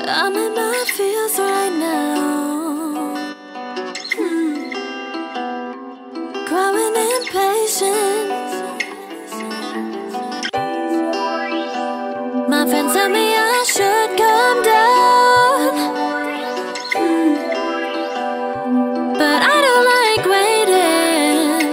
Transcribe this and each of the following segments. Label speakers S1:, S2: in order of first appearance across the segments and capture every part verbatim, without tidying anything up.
S1: I'm in my feels right now. hmm. Growing impatient. My friends tell me I should calm down, hmm. but I don't like waiting.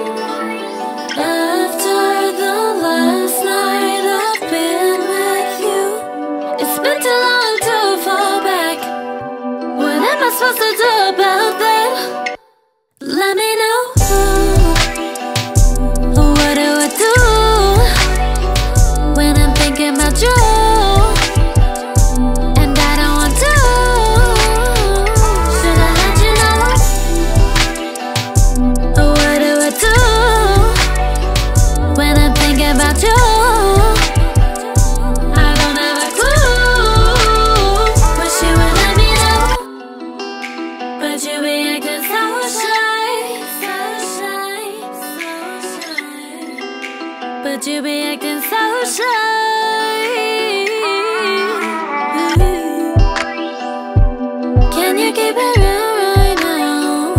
S1: After the last night I've been with you, it's been too long to fall back. What am I supposed to do about that? Let me know. What do I do when I'm thinking about you and I don't want to? Should I let you know? What do I do when I'm thinking about you? I don't have a clue. Wish you would let me know, but you be acting so shy, so shy, so shy. But you be acting so shy. Can you keep it real right now?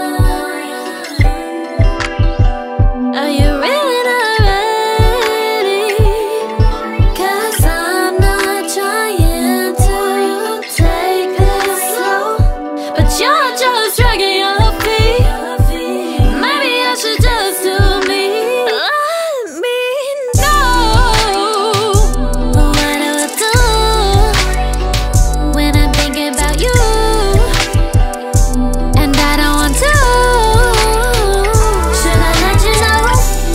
S1: Are you really not ready? Cause I'm not trying to take this slow, but you're just dragging your feet. Maybe I should just do me. Let me know. What do I do when I'm thinking about you and I don't want to? Should I let you know?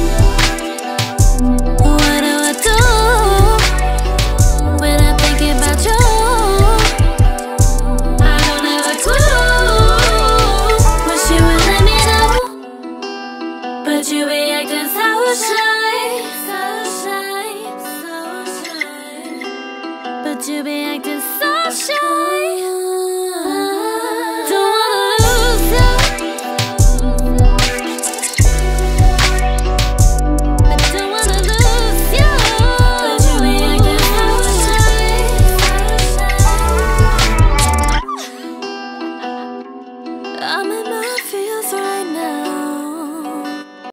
S1: What do I do when I'm thinking about you? I don't have a clue. Wish you would let me know, but you be acting so shy, so shy, so shy. But you be acting so shy.